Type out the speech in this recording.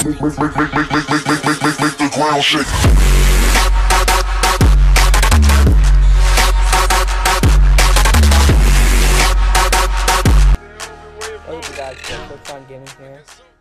Make the ground shake. Welcome guys to QuickFawngaming here.